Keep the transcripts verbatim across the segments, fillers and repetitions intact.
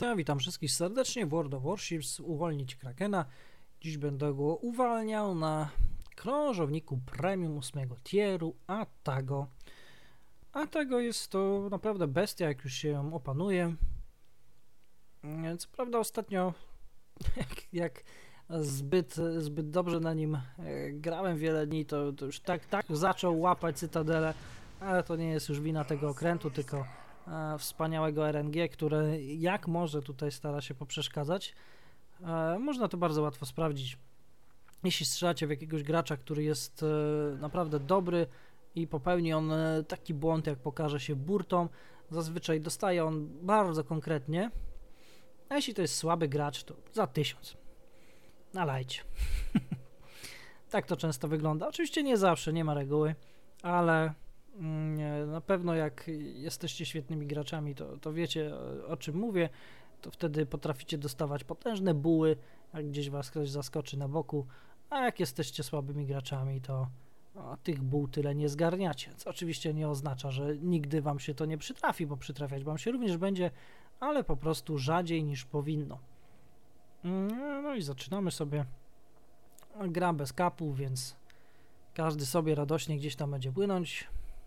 Ja witam wszystkich serdecznie w World of Warships, uwolnić Krakena. Dziś będę go uwalniał na krążowniku premium ósmego tieru Atago. Atago jest to naprawdę bestia, jak już się ją opanuje. Co prawda ostatnio, jak, jak zbyt, zbyt dobrze na nim grałem wiele dni, to, to już tak, tak zaczął łapać cytadelę, ale to nie jest już wina tego okrętu, tylko e, wspaniałego R N G, które jak może tutaj stara się poprzeszkadzać. E, można to bardzo łatwo sprawdzić. Jeśli strzelacie w jakiegoś gracza, który jest e, naprawdę dobry i popełni on e, taki błąd, jak pokaże się burtą, zazwyczaj dostaje on bardzo konkretnie, a jeśli to jest słaby gracz, to za tysiąc. Nalajcie. Tak to często wygląda. Oczywiście nie zawsze, nie ma reguły, ale mm, na pewno jak jesteście świetnymi graczami, to, to wiecie, o, o czym mówię, to wtedy potraficie dostawać potężne buły, jak gdzieś was ktoś zaskoczy na boku, a jak jesteście słabymi graczami, to o, tych buł tyle nie zgarniacie, co oczywiście nie oznacza, że nigdy wam się to nie przytrafi, bo przytrafiać wam się również będzie, ale po prostu rzadziej niż powinno. No i zaczynamy sobie. Gram bez kapów, więc każdy sobie radośnie gdzieś tam będzie płynąć.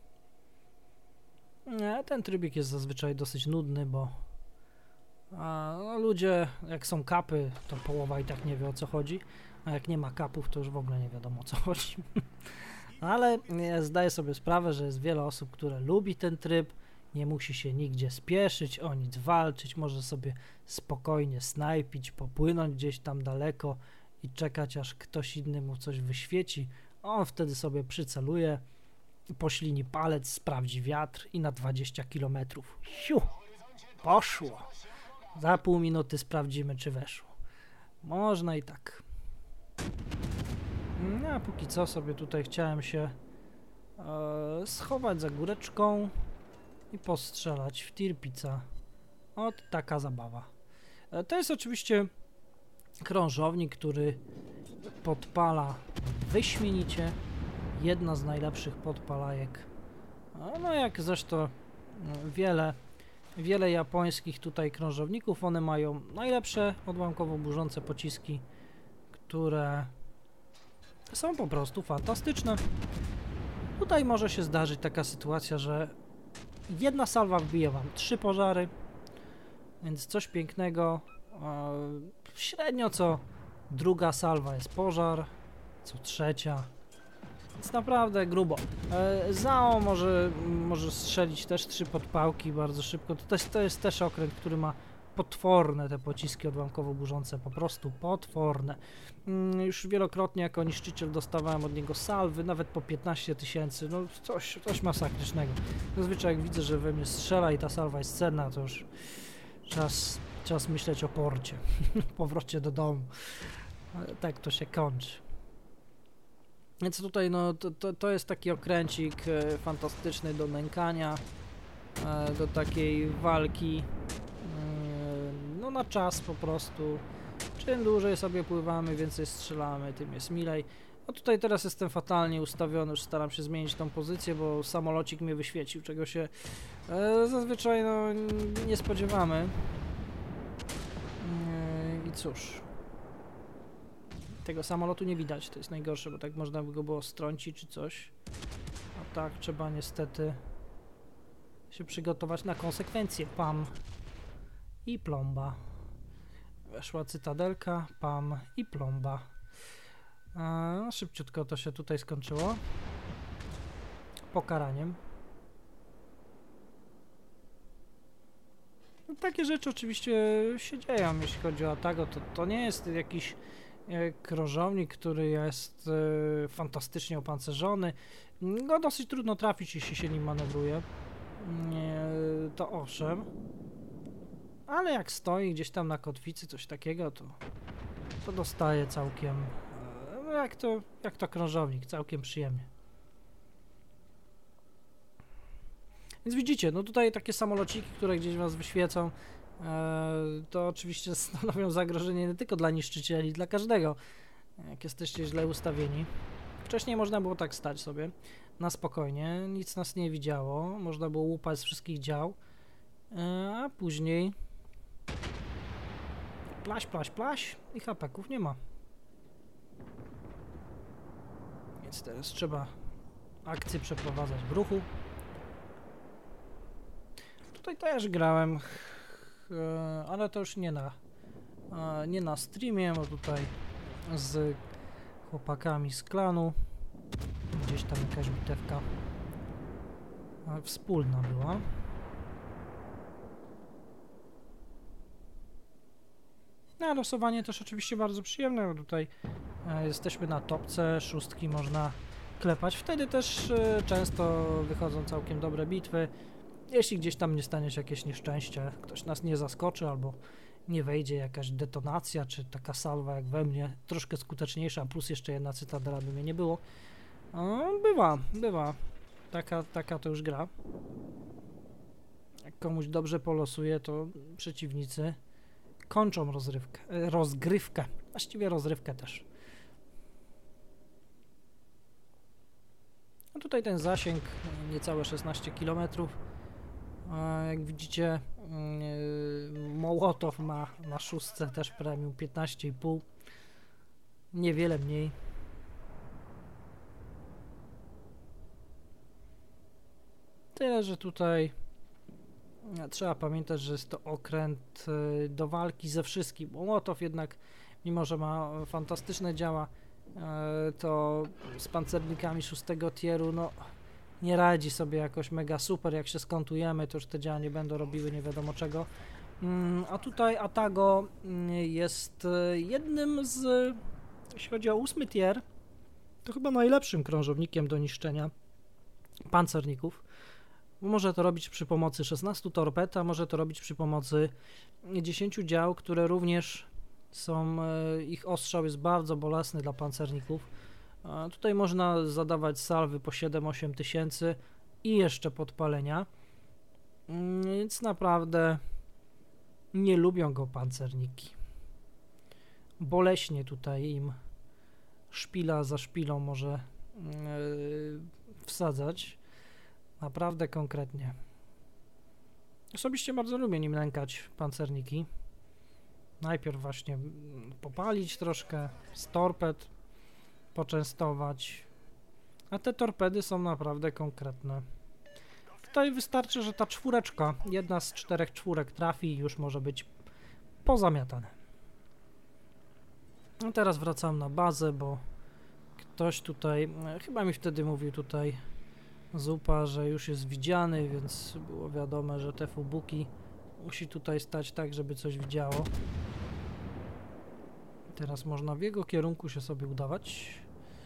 Ten trybik jest zazwyczaj dosyć nudny, bo a, no, ludzie, jak są kapy, to połowa i tak nie wie, o co chodzi, a jak nie ma kapów, to już w ogóle nie wiadomo, o co chodzi. Ale ja zdaję sobie sprawę, że jest wiele osób, które lubi ten tryb, nie musi się nigdzie spieszyć, o nic walczyć, może sobie spokojnie snajpić, popłynąć gdzieś tam daleko i czekać, aż ktoś inny mu coś wyświeci. On wtedy sobie przyceluje, poślini palec, sprawdzi wiatr i na dwadzieścia kilometrów. Siu! Poszło! Za pół minuty sprawdzimy, czy weszło. Można i tak. No, a póki co sobie tutaj chciałem się e, schować za góreczką i postrzelać w Tirpica. Ot, taka zabawa. E, to jest oczywiście krążownik, który podpala wyśmienicie. Jedna z najlepszych podpalajek. No jak zresztą wiele, wiele japońskich tutaj krążowników. One mają najlepsze odłamkowo burzące pociski, które są po prostu fantastyczne. Tutaj może się zdarzyć taka sytuacja, że jedna salwa wbije wam trzy pożary, więc coś pięknego. Średnio co druga salwa jest pożar, co trzecia, więc naprawdę grubo. E, Zao może, może strzelić też trzy podpałki bardzo szybko. To jest, to jest też okręt, który ma potworne te pociski odłamkowo burzące, po prostu potworne. Mm, już wielokrotnie jako niszczyciel dostawałem od niego salwy, nawet po piętnaście tysięcy, no coś, coś masakrycznego. Zazwyczaj jak widzę, że we mnie strzela i ta salwa jest cenna, to już czas, czas myśleć o porcie, powrocie do domu. Tak to się kończy. Więc tutaj no, to, to, to jest taki okręcik e, fantastyczny do nękania, e, do takiej walki e, no na czas po prostu. Czym dłużej sobie pływamy, więcej strzelamy, tym jest milej. No tutaj teraz jestem fatalnie ustawiony, już staram się zmienić tą pozycję, bo samolocik mnie wyświecił, czego się e, zazwyczaj no, nie spodziewamy. E, I cóż. Tego samolotu nie widać, to jest najgorsze, bo tak można by go było strącić czy coś. A tak trzeba niestety się przygotować na konsekwencje. Pam i plomba. Weszła cytadelka, pam i plomba. No, szybciutko to się tutaj skończyło. Pokaraniem. No, takie rzeczy oczywiście się dzieją, jeśli chodzi o Atago. To, to nie jest jakiś krążownik, który jest e, fantastycznie opancerzony. No dosyć trudno trafić, jeśli się nim manewruje. E, to owszem. Ale jak stoi gdzieś tam na kotwicy, coś takiego, to, to dostaje całkiem, e, no jak to, jak to krążownik, całkiem przyjemnie. Więc widzicie, no tutaj takie samolociki, które gdzieś was wyświecą, to oczywiście stanowią zagrożenie nie tylko dla niszczycieli, dla każdego, jak jesteście źle ustawieni. Wcześniej można było tak stać sobie na spokojnie, nic nas nie widziało, można było łupać z wszystkich dział, a później Plaś, plaś, plaś i hapeków nie ma. Więc teraz trzeba akcję przeprowadzać w ruchu. Tutaj też grałem, ale to już nie na, nie na streamie, bo tutaj z chłopakami z klanu gdzieś tam jakaś bitewka wspólna była. No, losowanie też oczywiście bardzo przyjemne, bo tutaj e, jesteśmy na topce, szóstki można klepać. Wtedy też e, często wychodzą całkiem dobre bitwy. Jeśli gdzieś tam nie stanie się jakieś nieszczęście, ktoś nas nie zaskoczy albo nie wejdzie jakaś detonacja, czy taka salwa jak we mnie, troszkę skuteczniejsza, plus jeszcze jedna cytadela by mnie nie było. No, bywa, bywa. Taka, taka to już gra. Jak komuś dobrze polosuje, to przeciwnicy kończą rozrywkę, rozgrywkę, właściwie rozrywkę też. No tutaj ten zasięg niecałe szesnaście kilometrów. Jak widzicie, yy, Mołotow ma na szóstce też premium piętnaście i pół. Niewiele mniej. Tyle, że tutaj trzeba pamiętać, że jest to okręt do walki ze wszystkim. Mołotow jednak, mimo że ma fantastyczne działa, to z pancernikami szóstego tieru, no nie radzi sobie jakoś mega super. Jak się skontujemy, to już te działa nie będą robiły nie wiadomo czego. A tutaj Atago jest jednym z, jeśli chodzi o ósmy tier, to chyba najlepszym krążownikiem do niszczenia pancerników. Może to robić przy pomocy szesnastu torped, a może to robić przy pomocy dziesięciu dział, które również są, ich ostrzał jest bardzo bolesny dla pancerników. Tutaj można zadawać salwy po siedem osiem tysięcy i jeszcze podpalenia, więc naprawdę nie lubią go pancerniki. Boleśnie tutaj im szpila za szpilą może yy, wsadzać. Naprawdę konkretnie. Osobiście bardzo lubię nim nękać pancerniki. Najpierw właśnie popalić troszkę z torped, poczęstować. A te torpedy są naprawdę konkretne. Tutaj wystarczy, że ta czwóreczka, jedna z czterech czwórek trafi i już może być pozamiatane. No teraz wracam na bazę, bo ktoś tutaj, chyba mi wtedy mówił tutaj Zupa, że już jest widziany, więc było wiadome, że te fubuki musi tutaj stać tak, żeby coś widziało. Teraz można w jego kierunku się sobie udawać.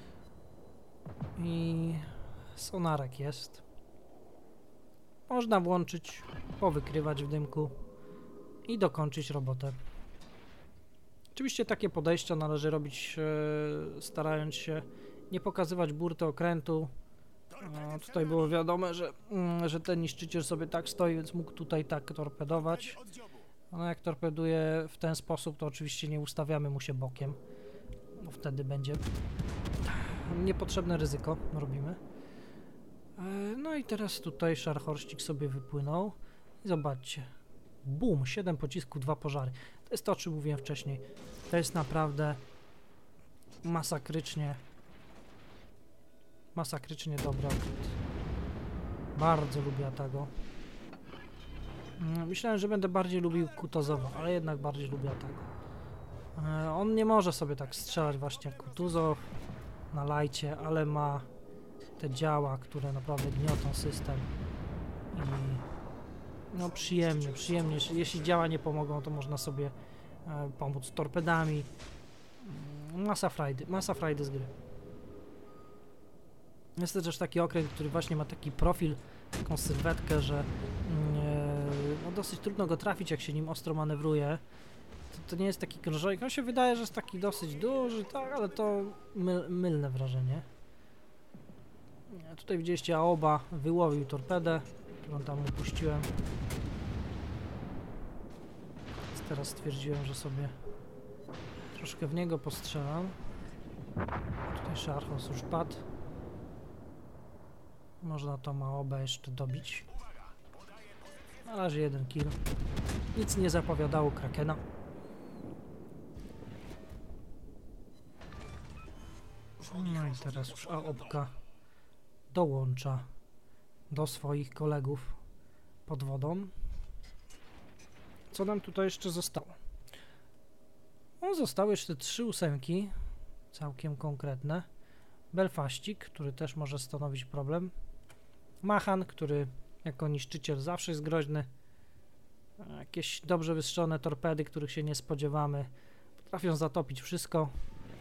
I sonarek jest. Można włączyć, powykrywać w dymku i dokończyć robotę. Oczywiście takie podejścia należy robić e, starając się nie pokazywać burty okrętu. No, tutaj było wiadome, że, mm, że ten niszczyciel sobie tak stoi, więc mógł tutaj tak torpedować. No jak torpeduje w ten sposób, to oczywiście nie ustawiamy mu się bokiem, bo wtedy będzie niepotrzebne ryzyko robimy. No i teraz tutaj szarchorścik sobie wypłynął i zobaczcie, bum, siedem pocisków, dwa pożary. To jest to, o czym mówiłem wcześniej. To jest naprawdę masakrycznie masakrycznie dobry okręt. Bardzo lubię Atago. Myślałem, że będę bardziej lubił Kutuzowa, ale jednak bardziej lubię Atago. On nie może sobie tak strzelać właśnie jak Kutuzow na lajcie, ale ma te działa, które naprawdę gniotą system. I no przyjemnie, przyjemnie. Jeśli działa nie pomogą, to można sobie e, pomóc torpedami. Masa frajdy, masa frajdy z gry. Jest to też taki okręt, który właśnie ma taki profil, taką sylwetkę, że e, no dosyć trudno go trafić, jak się nim ostro manewruje. To, to nie jest taki krążownik. On się wydaje, że jest taki dosyć duży, tak, ale to my, mylne wrażenie. Tutaj widzieliście, Aoba wyłowił torpedę, którą tam upuściłem. Więc teraz stwierdziłem, że sobie troszkę w niego postrzelam. Tutaj Szarchos już padł. Można tą Aobę jeszcze dobić. Na razie jeden kill. Nic nie zapowiadało Krakena. No i teraz już A O P K dołącza do swoich kolegów pod wodą. Co nam tutaj jeszcze zostało? No, zostały jeszcze trzy ósemki, całkiem konkretne. Belfaścik, który też może stanowić problem. Machan, który jako niszczyciel zawsze jest groźny. Jakieś dobrze wystrzelone torpedy, których się nie spodziewamy, potrafią zatopić wszystko.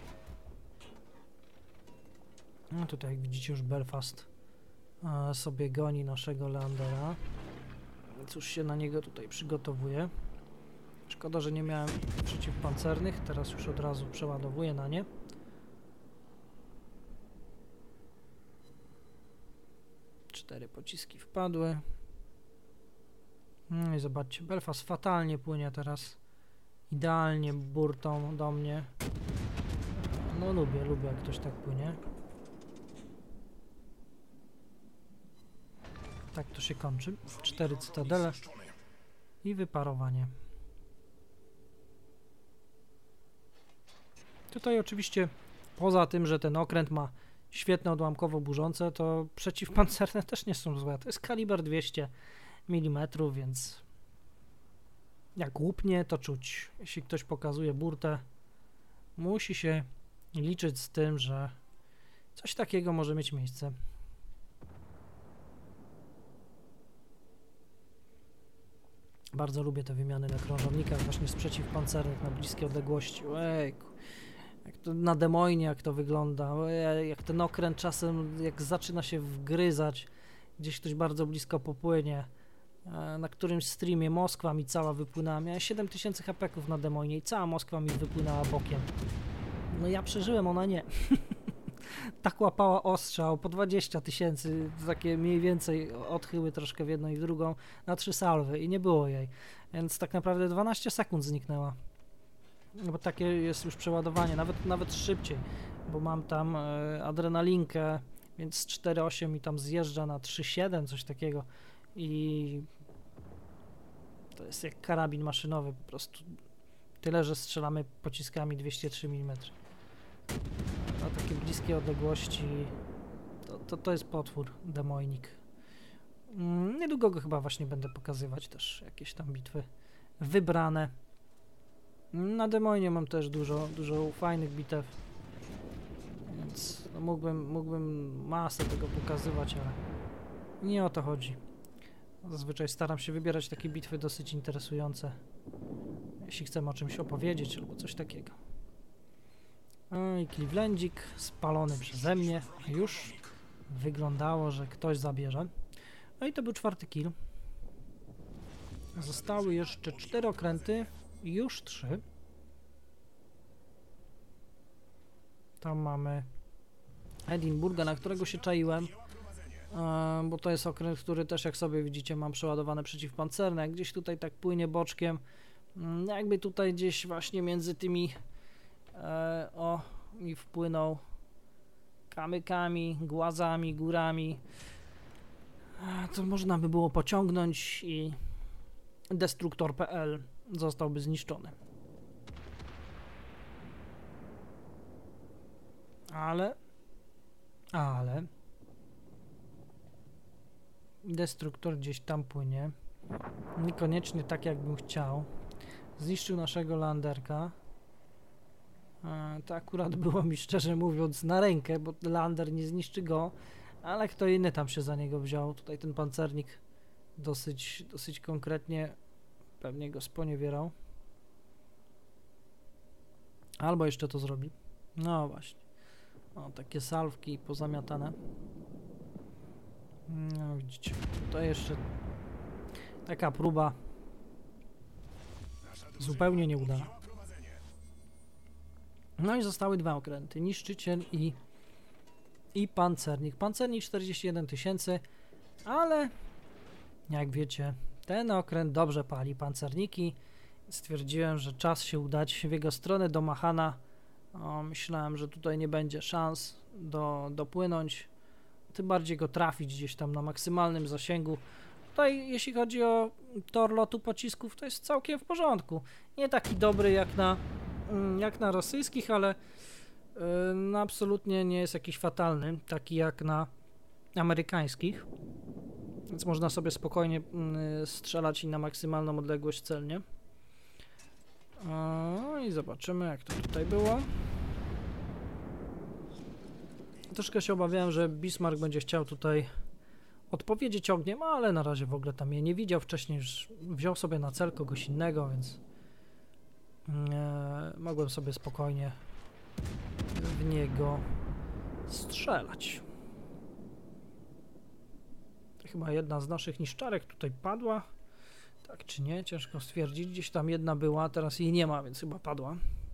No tutaj jak widzicie już Belfast a, sobie goni naszego Leandera. Cóż się na niego tutaj przygotowuje. Szkoda, że nie miałem przeciwpancernych, teraz już od razu przeładowuję na nie. Cztery pociski wpadły. No i zobaczcie, Belfast fatalnie płynie teraz. Idealnie burtą do mnie. No lubię, lubię jak ktoś tak płynie. Tak to się kończy. Cztery cytadele i wyparowanie. Tutaj oczywiście poza tym, że ten okręt ma świetne odłamkowo burzące, to przeciwpancerne też nie są złe. To jest kaliber dwieście milimetrów, więc jak łupnie, to czuć. Jeśli ktoś pokazuje burtę, musi się liczyć z tym, że coś takiego może mieć miejsce. Bardzo lubię te wymiany na krążownikach, właśnie z przeciwpancernych na bliskie odległości. Ojejku. Jak to na Demoinie, jak to wygląda. Ojej, jak ten okręt czasem, jak zaczyna się wgryzać, gdzieś ktoś bardzo blisko popłynie. Na którymś streamie Moskwa mi cała wypłynęła. Miałem siedem tysięcy hapeków na Demoinie i cała Moskwa mi wypłynęła bokiem. No ja przeżyłem, ona nie. Tak łapała ostrzał, po dwadzieścia tysięcy, takie mniej więcej odchyły troszkę w jedną i w drugą, na trzy salwy i nie było jej. Więc tak naprawdę dwanaście sekund zniknęła. No bo takie jest już przeładowanie, nawet, nawet szybciej, bo mam tam e, adrenalinkę, więc cztery osiem mi tam zjeżdża na trzy siedem, coś takiego i to jest jak karabin maszynowy, po prostu tyle, że strzelamy pociskami dwieście trzy milimetry. Na takie bliskie odległości to, to, to jest potwór, Demoinik. Mm, niedługo go chyba właśnie będę pokazywać też, jakieś tam bitwy wybrane. Na Demoinie mam też dużo, dużo fajnych bitew, więc no mógłbym, mógłbym masę tego pokazywać, ale nie o to chodzi. Zazwyczaj staram się wybierać takie bitwy dosyć interesujące, jeśli chcemy o czymś opowiedzieć albo coś takiego. No i Clevelandzik spalony przeze mnie. Już wyglądało, że ktoś zabierze. No i to był czwarty kill. Zostały jeszcze cztery okręty. Już trzy. Tam mamy Edinburgha, na którego się czaiłem. Bo to jest okręt, który też, jak sobie widzicie, mam przeładowane przeciwpancerne. Jak gdzieś tutaj tak płynie boczkiem. Jakby tutaj gdzieś właśnie między tymi E, o, mi wpłynął kamykami, głazami, górami. E, to można by było pociągnąć i destruktor kropka pe el zostałby zniszczony. Ale, ale destruktor gdzieś tam płynie. Niekoniecznie tak, jakbym chciał. Zniszczył naszego landerka. To akurat było mi, szczerze mówiąc, na rękę, bo lander nie zniszczy go, ale kto inny tam się za niego wziął. Tutaj ten pancernik dosyć, dosyć konkretnie pewnie go sponiewierał. Albo jeszcze to zrobi. No właśnie. O, takie salwki pozamiatane. No widzicie, to jeszcze taka próba zupełnie nieudana. No i zostały dwa okręty, niszczyciel i, i pancernik. Pancernik czterdzieści jeden tysięcy, ale jak wiecie, ten okręt dobrze pali pancerniki. Stwierdziłem, że czas się udać w jego stronę do Machana. O, myślałem, że tutaj nie będzie szans do, dopłynąć, tym bardziej go trafić gdzieś tam na maksymalnym zasięgu. Tutaj jeśli chodzi o tor lotu pocisków, to jest całkiem w porządku. Nie taki dobry jak na jak na rosyjskich, ale no absolutnie nie jest jakiś fatalny, taki jak na amerykańskich, więc można sobie spokojnie strzelać i na maksymalną odległość celnie. O, i zobaczymy, jak to tutaj było. Troszkę się obawiałem, że Bismarck będzie chciał tutaj odpowiedzieć ogniem, ale na razie w ogóle tam mnie nie widział. Wcześniej już wziął sobie na cel kogoś innego, więc e, mogłem sobie spokojnie w niego strzelać. Chyba jedna z naszych niszczarek tutaj padła. Tak czy nie? Ciężko stwierdzić. Gdzieś tam jedna była, teraz jej nie ma, więc chyba padła.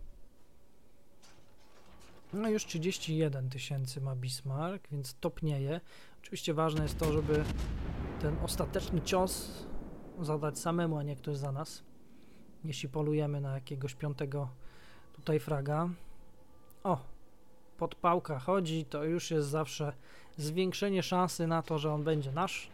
No już trzydzieści jeden tysięcy ma Bismarck, więc topnieje. Oczywiście ważne jest to, żeby ten ostateczny cios zadać samemu, a nie ktoś za nas. Jeśli polujemy na jakiegoś piątego tutaj fraga. O! Podpałka chodzi, to już jest zawsze zwiększenie szansy na to, że on będzie nasz.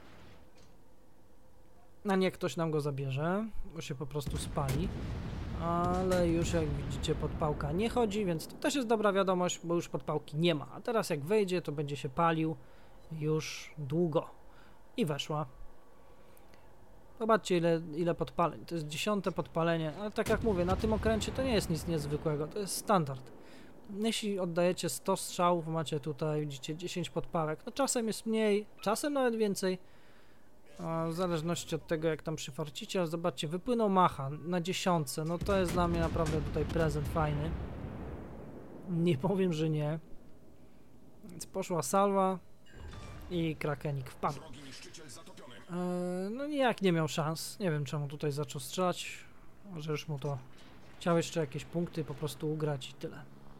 A nie ktoś nam go zabierze, bo się po prostu spali. Ale już jak widzicie podpałka nie chodzi, więc to też jest dobra wiadomość, bo już podpałki nie ma. A teraz jak wejdzie, to będzie się palił już długo. I weszła. Zobaczcie ile, ile podpaleń. To jest dziesiąte podpalenie, ale tak jak mówię, na tym okręcie to nie jest nic niezwykłego, to jest standard. Jeśli oddajecie sto strzałów, macie tutaj, widzicie, dziesięć podpałek. No czasem jest mniej, czasem nawet więcej. W zależności od tego, jak tam przyfarcicie, ale zobaczcie, wypłynął Macha na dziesiątce, no to jest dla mnie naprawdę tutaj prezent fajny. Nie powiem, że nie. Więc poszła salwa i krakenik wpadł. Eee, no nijak nie miał szans, nie wiem czemu tutaj zaczął strzelać, może już mu to chciał jeszcze jakieś punkty po prostu ugrać i tyle.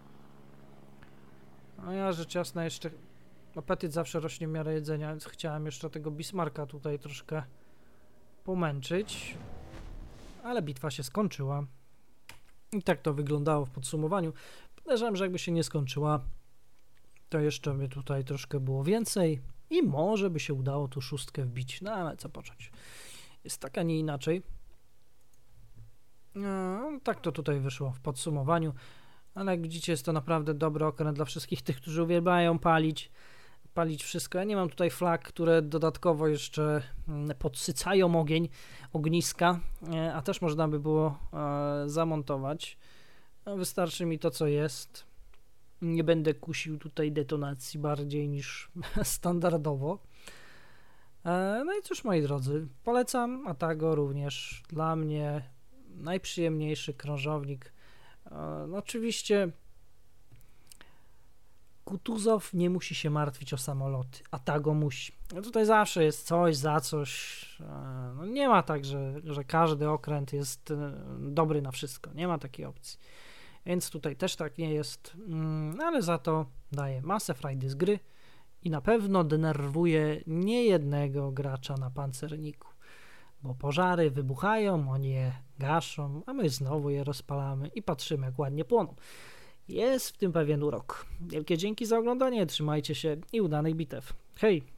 A ja rzecz jasna jeszcze... Apetyt zawsze rośnie w miarę jedzenia, więc chciałem jeszcze tego Bismarcka tutaj troszkę pomęczyć. Ale bitwa się skończyła. I tak to wyglądało w podsumowaniu. Podejrzewam, że jakby się nie skończyła, to jeszcze by tutaj troszkę było więcej i może by się udało tu szóstkę wbić. No ale co począć. Jest tak, a nie inaczej. No, tak to tutaj wyszło w podsumowaniu. Ale jak widzicie, jest to naprawdę dobry okręt dla wszystkich tych, którzy uwielbiają palić. Palić wszystko. Ja nie mam tutaj flag, które dodatkowo jeszcze podsycają ogień, ogniska, a też można by było e, zamontować. No, wystarczy mi to, co jest. Nie będę kusił tutaj detonacji bardziej niż standardowo. E, no i cóż, moi drodzy, polecam Atago również. Dla mnie najprzyjemniejszy krążownik. E, no, oczywiście Kutuzow nie musi się martwić o samoloty, Atago musi. No tutaj zawsze jest coś za coś. No nie ma tak, że, że każdy okręt jest dobry na wszystko. Nie ma takiej opcji. Więc tutaj też tak nie jest, ale za to daje masę frajdy z gry i na pewno denerwuje niejednego gracza na pancerniku. Bo pożary wybuchają, oni je gaszą, a my znowu je rozpalamy i patrzymy, jak ładnie płoną. Jest w tym pewien urok. Wielkie dzięki za oglądanie, trzymajcie się i udanych bitew. Hej!